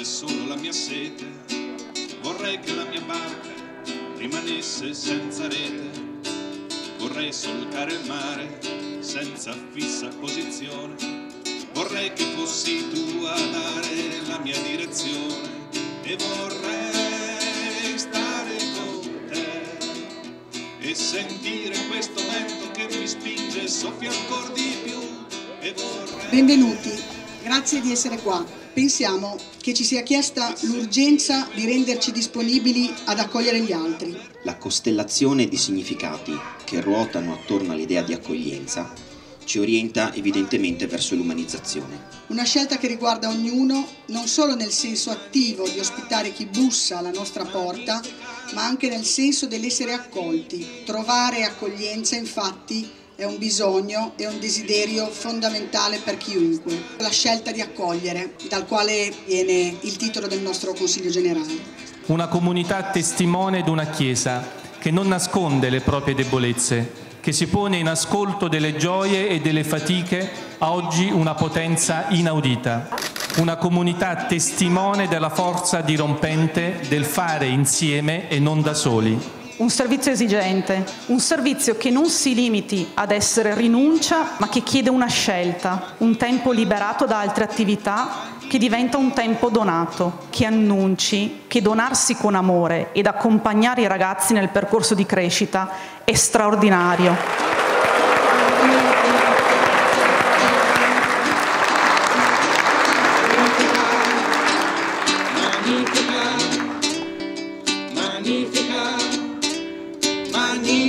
è solo la mia sete. Vorrei che la mia barca rimanesse senza rete. Vorrei solcare il mare senza fissa posizione. Vorrei che fossi tu a dare la mia direzione. E vorrei stare con te e sentire questo vento che mi spinge, soffia ancora di più. E vorrei... Benvenuti, grazie di essere qua. Pensiamo che ci sia chiesta l'urgenza di renderci disponibili ad accogliere gli altri. La costellazione di significati che ruotano attorno all'idea di accoglienza ci orienta evidentemente verso l'umanizzazione. Una scelta che riguarda ognuno, non solo nel senso attivo di ospitare chi bussa alla nostra porta, ma anche nel senso dell'essere accolti. Trovare accoglienza, infatti, è un bisogno e un desiderio fondamentale per chiunque. La scelta di accogliere, dal quale viene il titolo del nostro Consiglio Generale. Una comunità testimone d'una Chiesa che non nasconde le proprie debolezze, che si pone in ascolto delle gioie e delle fatiche, a oggi una potenza inaudita. Una comunità testimone della forza dirompente del fare insieme e non da soli. Un servizio esigente, un servizio che non si limiti ad essere rinuncia, ma che chiede una scelta, un tempo liberato da altre attività che diventa un tempo donato, che annunci che donarsi con amore ed accompagnare i ragazzi nel percorso di crescita è straordinario. Magnifica.